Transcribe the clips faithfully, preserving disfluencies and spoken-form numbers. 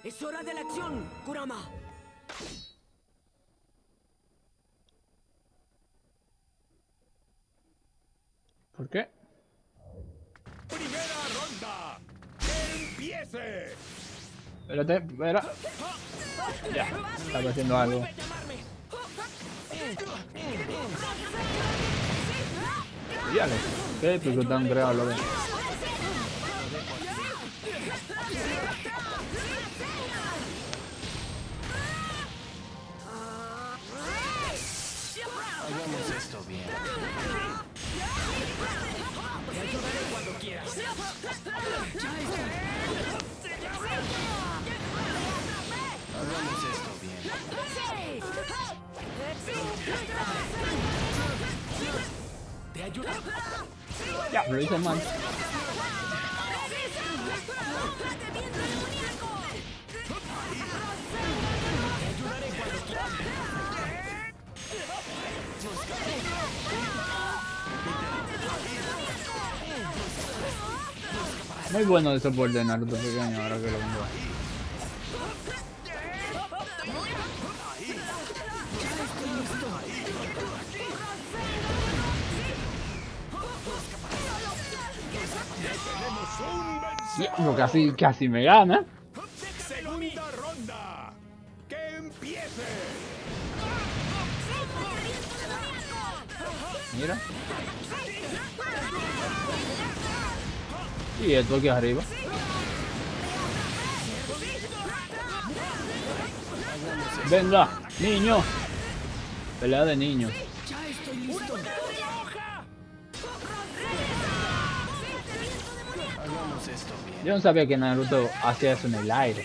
Es hora de la acción, Kurama. ¿Por qué? Primera ronda. ¡Que empiece! Espérate, espera. Ya, estaba haciendo algo. Ya lo sé, porque tan creado lo ven. Hagamos esto bien. Te ayudaré cuando quieras. Hagamos esto bien. Te ayudaré. Ya, lo hice mal. Te ayudaré cuando quieras. Muy bueno de soporte de Naruto pequeño, ahora que lo vengo. Diablo, casi, casi me gana. Segunda ronda. ¡Que empiece! Mira. Y esto aquí arriba. Venga, niño. Pelea de niño. Ya estoy listo. Hagamos esto bien. Yo no sabía que Naruto hacía eso en el aire.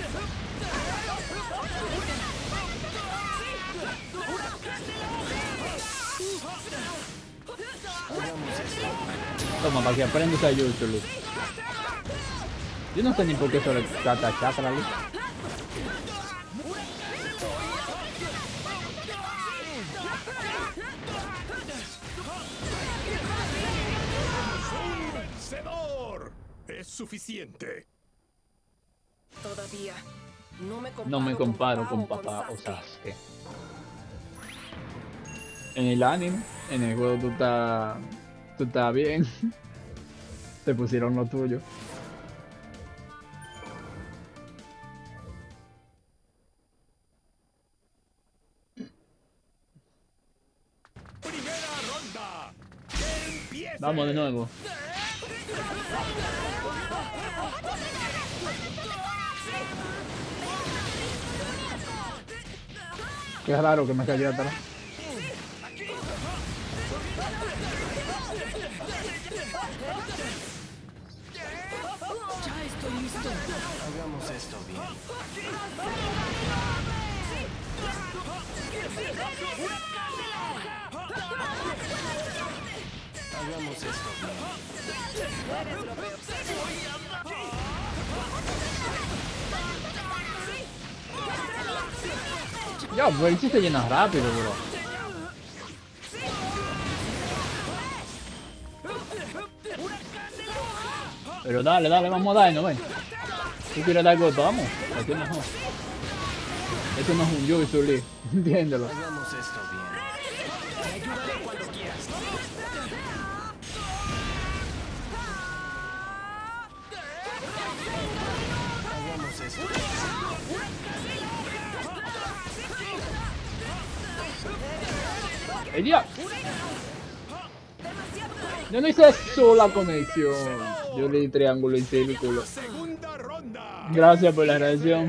Hagamos esto. Toma, para que aprendas a Jutsu, Luke. Yo no sé ni por qué solo trata chakra, Luke. ¡Vencedor! Es suficiente. Todavía no me comparo, No me comparo con papá o Sasuke. En el anime, en el juego tú estás... Tú estás bien. Te pusieron lo tuyo. Primera ronda. ¡Que empiece! Vamos de nuevo. Qué raro que me cayó atrás. Ya estoy listo. Hagamos esto bien. Hagamos esto bien. Ya, pues el chiste llena rápido, bro. Pero dale, dale, vamos a darnos, ven. ¿Tú quieres dar golpe? Vamos. Aquí es mejor. Esto no es un Jutsu, Lee. Entiéndelo. Hagamos esto bien. Te ayudaré cuando quieras. Hagamos esto. ¡El día! Yo no hice sola conexión. Yo le di triángulo y círculo. Segunda ronda. Gracias por la reacción.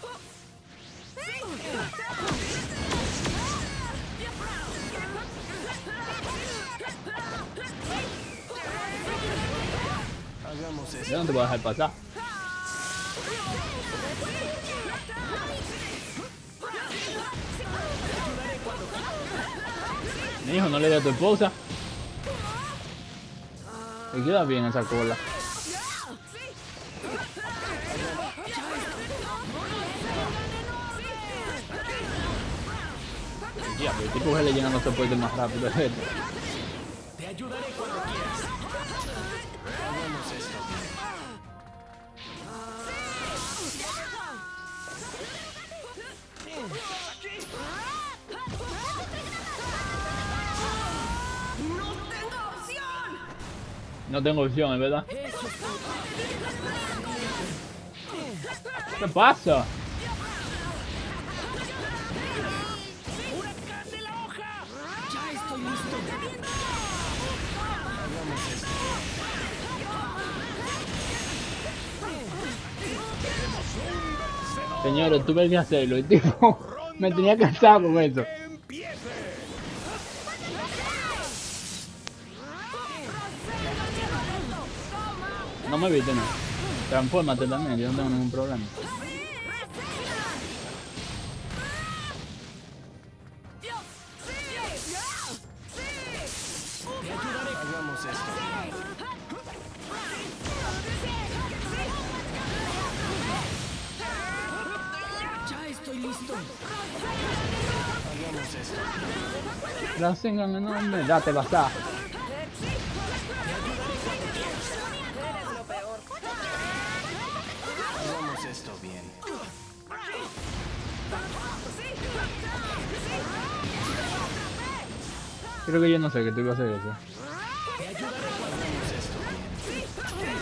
Hagamos esto. Yo no te voy a dejar pasar. Mi hijo, no le dé a tu esposa. Te queda bien esa cola. Ya, pero el tipo que le llenan los soportes más rápido es este. Te ayudaré cuando quieras. Hagamos esto bien. No tengo opción, es verdad. Eso es todo. ¿Qué pasa? ¡Huracán de la hoja! Ya estoy listo. Hagamos esto. Señores, tuve que hacerlo. El tipo me tenía cansado con eso. ¡Que empiece! No me viste, no. Transfórmate también, yo no tengo ningún problema. Hagamos esto. Ya estoy listo. Hagamos esto. La singan enorme, date basá. Hagamos esto bien. Creo que yo no sé que tú ibas a hacer eso. Hagamos esto bien.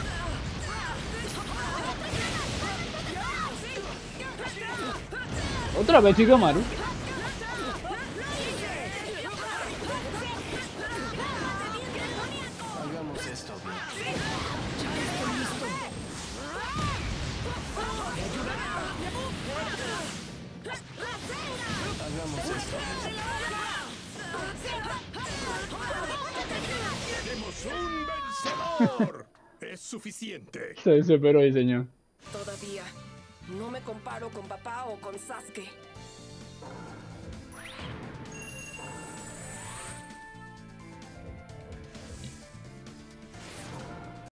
Otra vez, Shikamaru. Hagamos esto bien. Hagamos esto bien. ¡Tenemos un vencedor! Es suficiente. Se desesperó el señor. Todavía. No me comparo con papá o con Sasuke.